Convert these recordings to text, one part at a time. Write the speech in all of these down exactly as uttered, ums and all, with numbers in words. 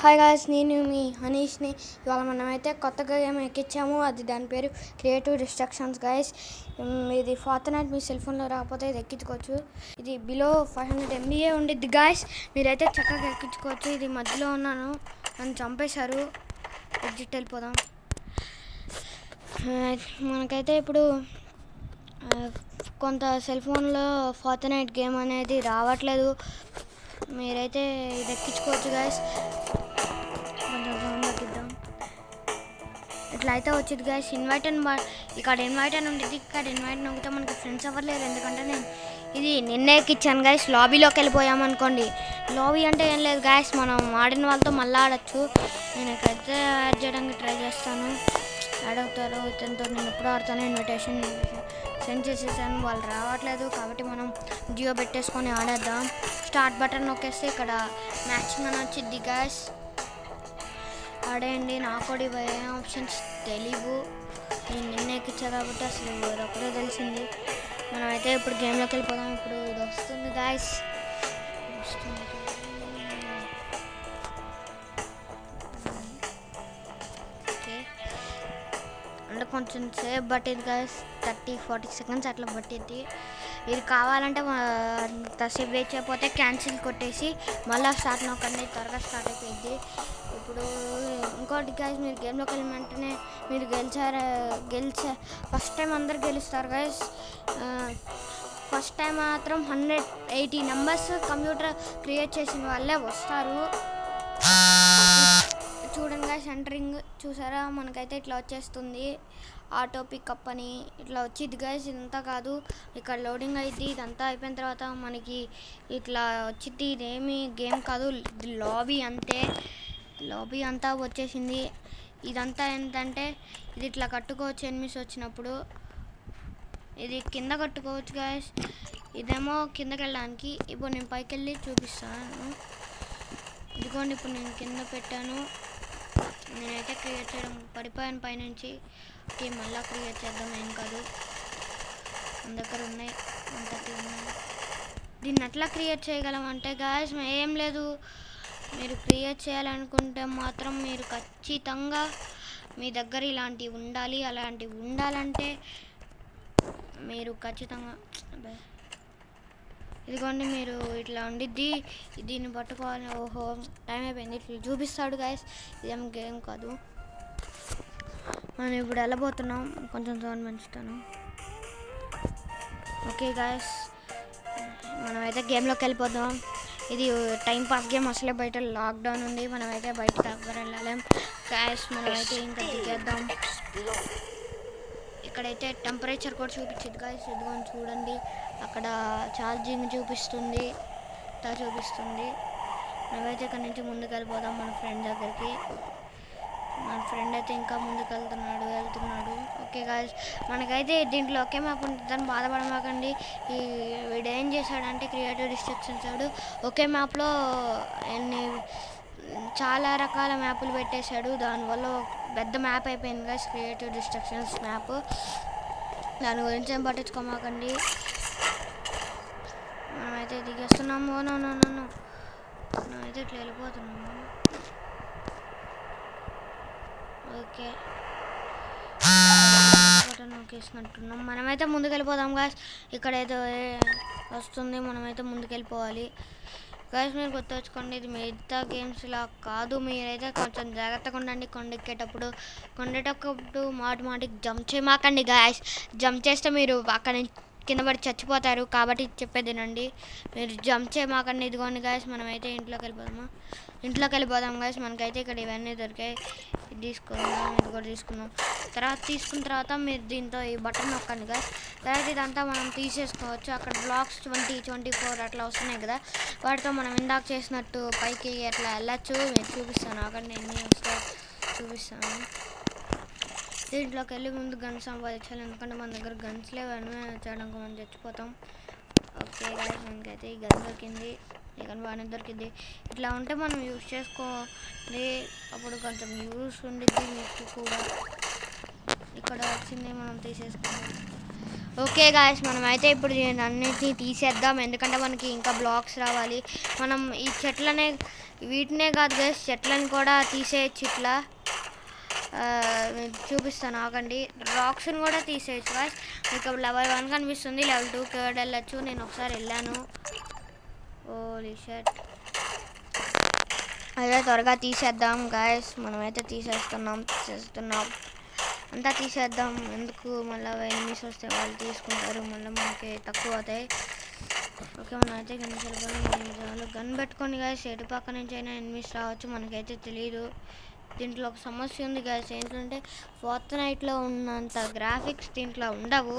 Hi guys, నేను మీ హనీష్ని. ఇవాళ మనమైతే కొత్తగా గేమ్ ఎక్కించాము. అది దాని పేరు క్రియేటివ్ డిస్ట్రక్షన్స్ గాయస్. ఇది ఫార్ట్నైట్ మీ సెల్ ఫోన్లో రాకపోతే ఇది ఎక్కించుకోవచ్చు. ఇది బిలో ఫైవ్ హండ్రెడ్ ఎంబీఏ ఉండిద్ది గాయస్. మీరైతే చక్కగా ఎక్కించుకోవచ్చు. ఇది మధ్యలో ఉన్నాను, నన్ను చంపేశారు. ఎగ్జిట్ వెళ్ళిపోదాం. మనకైతే ఇప్పుడు కొంత సెల్ ఫోన్లో ఫార్ట్నైట్ గేమ్ అనేది రావట్లేదు. మీరైతే ఇది ఎక్కించుకోవచ్చు గాయస్. కొంచెం సౌండ్ తగ్గిద్దాం. ఇట్లా అయితే వచ్చింది గాయస్. ఇన్వైట్ అని ఇక్కడ ఇన్వైట్ అని ఉంటుంది. ఇక్కడ ఇన్వైట్ నొక్కితే మనకి ఫ్రెండ్స్ ఎవరు లేరు, ఎందుకంటే నేను ఇది నిన్నే ఎక్కించాను గాయస్. లాబీలోకి వెళ్ళిపోయామనుకోండి, లాబీ అంటే ఏం లేదు గాయస్, మనం ఆడిన వాళ్ళతో మళ్ళీ ఆడచ్చు. నేను ఇక్కడైతే యాడ్ చేయడానికి ట్రై చేస్తాను. యాడ్ అవుతారు. ఇతనితో నేను ఎప్పుడు ఆడతాను. ఇన్విటేషన్ సెండ్ చేసేసాను, వాళ్ళు రావట్లేదు. కాబట్టి మనం జియో పెట్టేసుకొని ఆడేద్దాం. స్టార్ట్ బటన్ నొక్కేస్తే ఇక్కడ మ్యాచింగ్ అని వచ్చింది గాయస్. ఆడేయండి. నాకు కూడా ఇవి ఏ ఆప్షన్స్ తెలియవు, నేను నిన్న ఎక్కించా కాబట్టి అసలు ఒకటే తెలిసింది. మనమైతే ఇప్పుడు గేమ్లోకి వెళ్ళిపోదాం. ఇప్పుడు ఇది వస్తుంది గాయస్. వస్తుంది ఓకే, అంటే కొంచెం సేపు పట్టింది గాయస్. థర్టీ ఫార్టీ సెకండ్స్ అట్లా పట్టింది. ఇది కావాలంటే అంతసేపు వెయిట్ చేయకపోతే క్యాన్సిల్ కొట్టేసి మళ్ళీ స్టార్ట్ నొక్కండి, త్వరగా స్టార్ట్ అయిపోయింది. ఇప్పుడు ఇంకోటి గాయస్, మీరు గేమ్లోకి వెళ్ళిన వెంటనే మీరు గెలిచారు గెలిచా ఫస్ట్ టైం అందరు గెలుస్తారు గాయస్. ఫస్ట్ టైం మాత్రం hundred eighty numbers computer create చేసిన వాళ్ళే వస్తారు. చూడండి గాయస్, ఎంటరింగ్ చూసారా, మనకైతే ఇట్లా వచ్చేస్తుంది. ఆటో పికప్ అని ఇట్లా వచ్చింది గాయస్. ఇదంతా కాదు, ఇక్కడ లోడింగ్ అయింది. ఇదంతా అయిపోయిన తర్వాత మనకి ఇట్లా వచ్చింది. ఇదేమి గేమ్ కాదు, లాబీ అంతే. లాబీ అంతా వచ్చేసింది. ఇదంతా ఏంటంటే ఇది ఇట్లా కట్టుకోవచ్చు ఎనిమిస్ వచ్చినప్పుడు. ఇది కింద కట్టుకోవచ్చు గాయస్. ఇదేమో కిందకి వెళ్ళడానికి. ఇప్పుడు నేను పైకి వెళ్ళి చూపిస్తాను. ఇదిగోండి, ఇప్పుడు నేను కింద పెట్టాను. నేనైతే క్రియేట్ చేయడం పడిపోయాను పైనుంచి. ఓకే, మళ్ళీ క్రియేట్ చేద్దాం. ఏం కాదు, మన దగ్గర ఉన్నాయి, వన్ థర్టీ ఉన్నాయి. దీన్ని ఎట్లా క్రియేట్ చేయగలం అంటే గాయస్, ఏం లేదు, మీరు క్రియేట్ చేయాలనుకుంటే మాత్రం మీరు ఖచ్చితంగా మీ దగ్గర ఇలాంటివి ఉండాలి. అలాంటివి ఉండాలంటే మీరు ఖచ్చితంగా ఇదిగోండి, మీరు ఇట్లా ఉండిద్ది, దీన్ని పట్టుకోవాలి. ఓహో, టైం అయిపోయింది. ఇట్లా చూపిస్తాడు గాయస్. ఇదేం గేమ్ కాదు. మనం ఇప్పుడు వెళ్ళబోతున్నాం. కొంచెం సౌండ్ పెంచుతాను. ఓకే గాయస్, మనమైతే గేమ్లోకి వెళ్ళిపోదాం. ఇది టైం పాస్ గేమ్. అసలే బయట లాక్డౌన్ ఉంది, మనమైతే బయట దగ్గర వెళ్ళలేం గాయస్. మనమైతే ఇంకా దిగేద్దాం. ఇక్కడైతే టెంపరేచర్ కూడా చూపించింది గాయస్. ఇదిగోని చూడండి, అక్కడ ఛార్జింగ్ చూపిస్తుంది, ఇట్లా చూపిస్తుంది. మనమైతే ఇక్కడ నుంచి ముందుకు వెళ్ళిపోదాం మన ఫ్రెండ్ దగ్గరికి. మన ఫ్రెండ్ అయితే ఇంకా ముందుకు వెళ్తున్నాడు వెళ్తున్నాడు ఓకే గాయస్, మనకైతే దీంట్లో ఒకే మ్యాప్ ఉంటుందని బాధపడమాకండి. ఈ వీడు ఏం చేశాడంటే క్రియేటివ్ డిస్ట్రక్షన్స్ వాడు ఒకే మ్యాప్లో ఎన్ని చాలా రకాల మ్యాప్లు పెట్టేశాడు. దానివల్ల పెద్ద మ్యాప్ అయిపోయింది గాయస్ క్రియేటివ్ డిస్ట్రక్షన్స్ మ్యాప్. దాని గురించి ఏం పట్టించుకోమాకండి. మనమైతే దిగేస్తున్నాము. నో నో నో నో మనమైతే ఇట్లా వెళ్ళిపోతున్నాము. ఓకే, నొక్కేసినట్టున్నాం. మనమైతే ముందుకు వెళ్ళిపోదాం గాయస్. ఇక్కడైతే వస్తుంది, మనమైతే ముందుకు వెళ్ళిపోవాలి గాయస్. మీరు గుర్తుంచుకోండి, ఇది మిగతా గేమ్స్ ఇలా కాదు. మీరైతే కొంచెం జాగ్రత్తగా ఉండండి కొండెక్కేటప్పుడు. కొండేటప్పుడు మాటి మాటికి జంప్ చేయమాకండి గాయస్. జంప్ చేస్తే మీరు అక్కడ నుంచి కింద పడి చచ్చిపోతారు. కాబట్టి చెప్పేదేనండి, మీరు జంప్ చేయమాకండి. ఇదిగోండి గాయస్, మనమైతే ఇంట్లోకి వెళ్ళిపోదామా ఇంట్లోకి వెళ్ళిపోదాం గాయస్. మనకైతే ఇక్కడ ఇవన్నీ దొరికాయి. ఇది తీసుకుందాం, ఇది కూడా తీసుకుందాం. తర్వాత తీసుకున్న తర్వాత మీరు దీంతో ఈ బటన్ నొక్కండి గాయస్. తర్వాత ఇదంతా మనం తీసేసుకోవచ్చు. అక్కడ బ్లాక్స్ ట్వంటీ ట్వంటీ ఫోర్ అట్లా వస్తున్నాయి కదా, వాటితో మనం ఇందాక చేసినట్టు పైకి అట్లా వెళ్ళచ్చు. మీరు చూపిస్తాను, అక్కడ నేను వస్తా చూపిస్తాను. దీంట్లోకి వెళ్ళి ముందు గన్స్ సంపాదించాలి, ఎందుకంటే మన దగ్గర గన్స్ లేవని చేయడానికి మనం చచ్చిపోతాం. ఓకే గాయస్, మనకైతే ఈ గన్ దొరికింది, ఈ గన్ బాగానే దొరికింది. ఇట్లా ఉంటే మనం యూజ్ చేసుకోవాలి, అప్పుడు కొంచెం యూస్ ఉండిద్ది మీకు కూడా. ఇక్కడ వచ్చింది, మనం తీసేసుకోవాలి. ఓకే గాయస్, మనమైతే ఇప్పుడు అన్నిటినీ తీసేద్దాం, ఎందుకంటే మనకి ఇంకా బ్లాక్స్ రావాలి. మనం ఈ చెట్లనే వీటినే కాదు గైస్, చెట్లను కూడా తీసేయచ్చు ఇట్లా. చూపిస్తాను ఆగండి. రాక్స్ని కూడా తీసేయచ్చు గైస్. మీకు లెవెల్ వన్ కనిపిస్తుంది, లెవెల్ టూకి వెళ్ళచ్చు. నేను ఒకసారి వెళ్ళాను. Holy shit. అదే త్వరగా తీసేద్దాం గైస్. మనమైతే తీసేస్తున్నాం తీసేస్తున్నాం అంతా తీసేద్దాం. ఎందుకు మళ్ళీ ఎనిమిస్ వస్తే వాళ్ళు తీసుకుంటారు, మళ్ళీ మనకి తక్కువ అవుతాయి. ఓకే, మనం అయితే గన్ గన్ పెట్టుకొని గైస్ ఎటు పక్క నుంచి అయినా ఎనిమిస్ రావచ్చు, మనకైతే తెలియదు. దీంట్లో ఒక సమస్య ఉంది గైస్, ఏంటంటే ఫోర్ట్నైట్లో ఉన్నంత గ్రాఫిక్స్ దీంట్లో ఉండవు.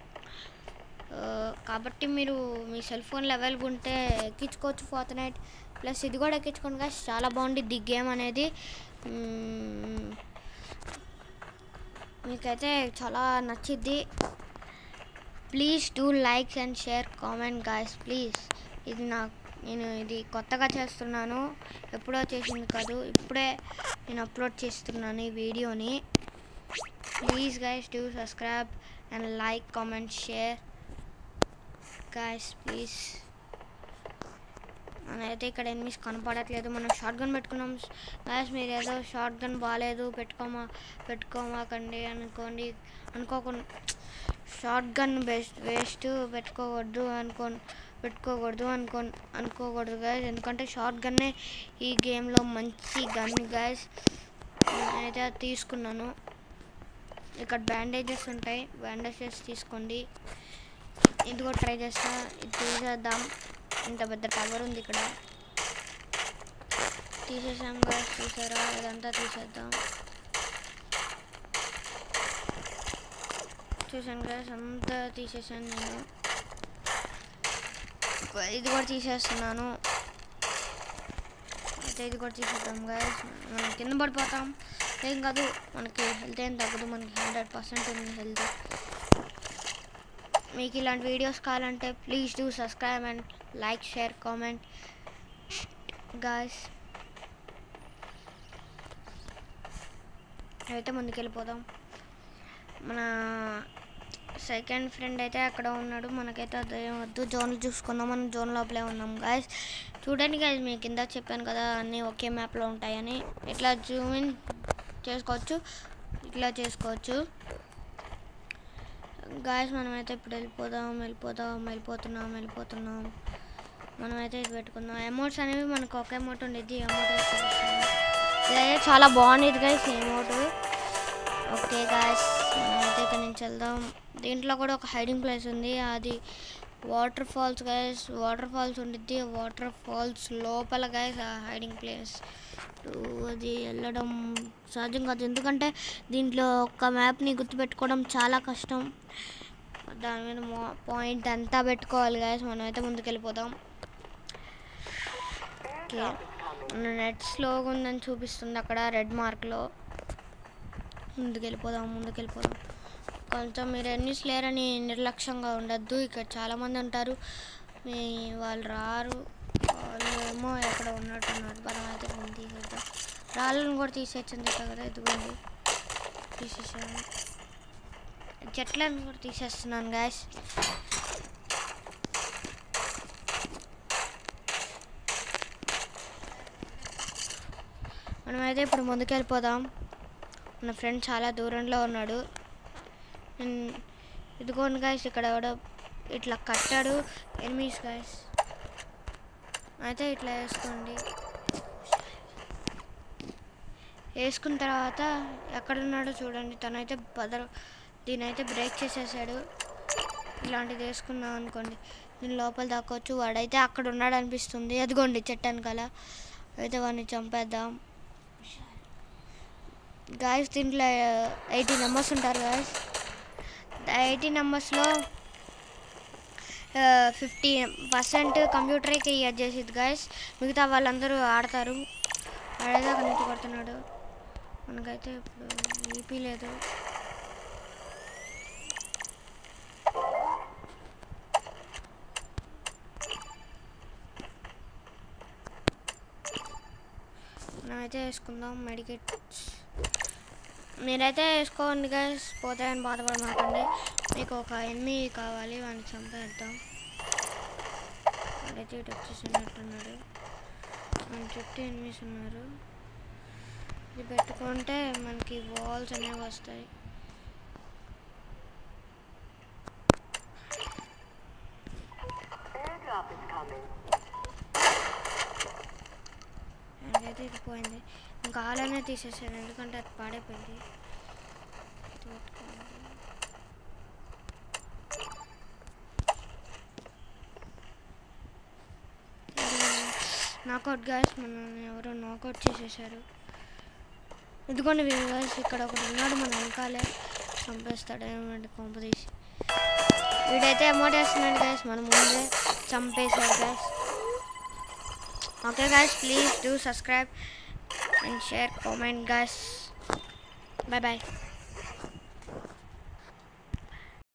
కాబట్టి మీరు మీ సెల్ ఫోన్లో అవైలబుల్ ఉంటే ఎక్కించుకోవచ్చు ఫోర్ట్నైట్. ప్లస్ ఇది కూడా ఎక్కించుకోండి గైస్, చాలా బాగుంటుంది ఈ గేమ్ అనేది. మీకైతే చాలా నచ్చిద్ది. Please do like and share comment guys please. ఇది నా నేను ఇది కొత్తగా చేస్తున్నాను, ఎప్పుడో చేసింది కాదు, ఇప్పుడే నేను అప్లోడ్ చేస్తున్నాను ఈ వీడియోని. Please guys do subscribe and like comment share guys please. మనైతే ఇక్కడ ఎనిమిస్ కనపడట్లేదు, మనం షార్ట్ గన్ పెట్టుకున్నాం గైస్. మీరు ఏదో షార్ట్ గన్ బాగాలేదు పెట్టుకోమా పెట్టుకోమాకండి అనుకోండి అనుకోకుండా షార్ట్ గన్ బెస్ట్ వేస్ట్ పెట్టుకోవద్దు అనుకో పెట్టుకోకూడదు అనుకో అనుకోకూడదు గైస్. ఎందుకంటే షార్ట్ గన్నే ఈ గేమ్లో మంచి గన్ గైస్. నేనైతే అది తీసుకున్నాను. ఇక్కడ బ్యాండేజెస్ ఉంటాయి, బ్యాండేజెస్ తీసుకోండి. ఇది కూడా ట్రై చేస్తా, ఇది తీసేద్దాం. ఇంత పెద్ద టవర్ ఉంది ఇక్కడ, తీసేసాం గైస్. చూసారా, ఇదంతా తీసేద్దాం. చూసాను గైస్, అంతా తీసేసాను నేను. ఇది కూడా తీసేస్తున్నాను. అయితే ఇది కూడా తీసేద్దాం గైస్. మనం కింద పడిపోతాం, ఏం కాదు, మనకి హెల్త్ ఏం తగ్గదు, మనకి హండ్రెడ్ పర్సెంట్ ఉంది హెల్త్. మీకు ఇలాంటి వీడియోస్ కావాలంటే please do subscribe and like share comment guys. అయితే ముందుకెళ్ళిపోదాం. మన సెకండ్ ఫ్రెండ్ అయితే అక్కడ ఉన్నాడు, మనకైతే అదేం వద్దు. జోన్లు చూసుకుందాం, మనం జోన్ లోపలే ఉన్నాం గైస్. చూడండి గైస్, మీకు కింద చెప్పాను కదా అన్నీ ఒకే మ్యాప్లో ఉంటాయని. ఇట్లా జూమ్ ఇన్ చేసుకోవచ్చు, ఇట్లా చేసుకోవచ్చు గాయస్. మనమైతే ఇప్పుడు వెళ్ళిపోదాం వెళ్ళిపోదాం వెళ్ళిపోతున్నాం వెళ్ళిపోతున్నాం మనమైతే ఇది పెట్టుకుందాం. ఎమోట్స్ అనేవి మనకు ఒక ఎమోట్ ఉండేది, ఎమోట్ ఇదైతే చాలా బాగుండేది గైస్ ఎమోట్. ఓకే గాయస్, మనమైతే ఇక్కడ నుంచి వెళ్దాం. దీంట్లో కూడా ఒక హైడింగ్ ప్లేస్ ఉంది, అది water falls guys. Water falls ఉండిద్ది, వాటర్ ఫాల్స్ లోపల గైస్ ఆ హైడింగ్ ప్లేస్. అది వెళ్ళడం సహజం కాదు, ఎందుకంటే దీంట్లో ఒక మ్యాప్ని గుర్తుపెట్టుకోవడం చాలా కష్టం. దాని మీద పాయింట్ అంతా పెట్టుకోవాలి గైస్. మనం అయితే ముందుకెళ్ళిపోదాం. ఓకే, నెట్ స్లోగా ఉందని చూపిస్తుంది అక్కడ రెడ్ మార్క్లో. ముందుకెళ్ళిపోదాం ముందుకెళ్ళిపోదాం కొంచెం. మీరు ఎన్నిస్ లేరని నిర్లక్ష్యంగా ఉండద్దు, ఇక్కడ చాలామంది ఉంటారు, మీ వాళ్ళు రారు, వాళ్ళు ఏమో ఎక్కడ ఉన్నట్టున్నారు. మనం అయితే మనం తీసేద్దాం. రాళ్ళను కూడా తీసేయచ్చని చెప్పా కదా, ఎదుగుండి తీసేసాను. చెట్లను కూడా తీసేస్తున్నాను గాయస్. మనమైతే ఇప్పుడు ముందుకెళ్ళిపోదాం. మన ఫ్రెండ్ చాలా దూరంలో ఉన్నాడు. ఇదిగోండి గాయస్, ఇక్కడ ఎవడో ఇట్లా కట్టాడు ఎనిమీస్ గాయస్. అయితే ఇట్లా వేసుకోండి, వేసుకున్న తర్వాత ఎక్కడున్నాడో చూడండి. తనైతే బదర్ దీనైతే బ్రేక్ చేసేసాడు. ఇలాంటిది వేసుకున్నాం అనుకోండి, దీని లోపల దాక్కోవచ్చు. వాడైతే అక్కడ ఉన్నాడు అనిపిస్తుంది, అదిగోండి చెట్టు వెనకాల. అయితే వాడిని చంపేద్దాం గాయస్. దీంట్లో ఎయిటీ మెంబర్స్ ఉంటారు గాయస్. ఎయిటీ మెంబర్స్లో ఫిఫ్టీ పర్సెంట్ కంప్యూటరే క్రియేట్ చేసేది గాయస్, మిగతా వాళ్ళందరూ ఆడతారు. ఆడేది అక్కడ నుంచి కొడుతున్నాడు. మనకైతే ఇప్పుడు ఈపీ లేదు. మనమైతే వేసుకుందాం మెడికేట్స్. మీరైతే వేసుకోండి గైస్, పోతాయని బాధపడమాకండి. మీకు ఒక ఎనిమిది కావాలి, వాడిని చంపేద్దాం. ఇక్కడైతే ఇటు వచ్చేసినట్టున్నాడు. మన చుట్టూ ఎనిమిస్ ఉన్నారు. ఇది పెట్టుకుంటే మనకి వాల్స్ అనేవి వస్తాయి. నాకైతే ఇది పోయింది. ఇంకా ఆలనే తీసేసాను ఎందుకంటే అది పాడైపోయింది. నాకౌట్ గాయస్, మనం ఎవరో నాకౌట్ చేసేసారు. ఇదిగోండి గాయస్, ఇక్కడ ఒకటి ఉన్నాడు మన వెనకాలే, చంపేస్తాడు ఏమంటే కొంప తీసి. వీడైతే అమౌంట్ వేస్తున్నాడు గాయస్, మన ముందే చంపేశాడు guys. Okay guys, please do subscribe and share comment guys. Bye bye.